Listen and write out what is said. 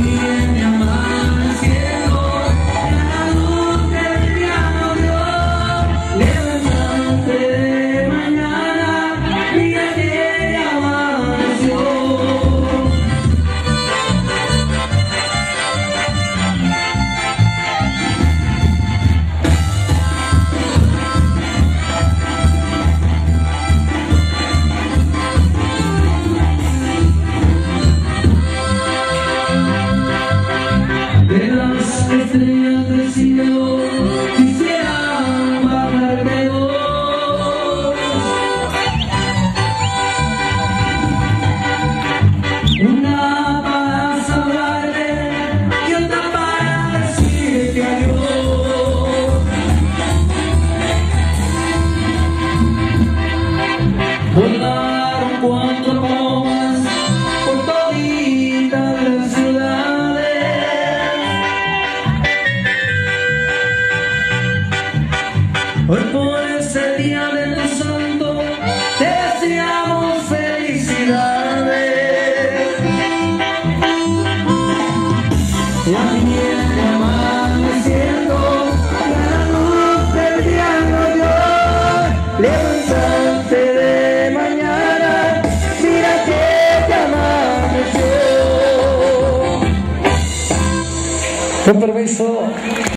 viene amaneciendo, la luz del día nos dio. Levántate de mañana, mira que amaneció. De las estrellas del cielo quisiera bajar de dos. Una para salvarte y otra para decirte adiós. Volar un cuanto más por toditas las ciudades. Hoy por ese día de tu santo te deseamos felicidades. Ya viene amaneciendo, la luz del día nos dio. Levántate de mañana, mira que te amaneció. Con permiso.